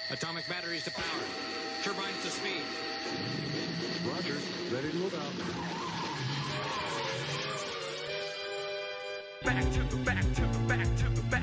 Atomic batteries to power. Turbines to speed. Roger. Ready to move out. Back to the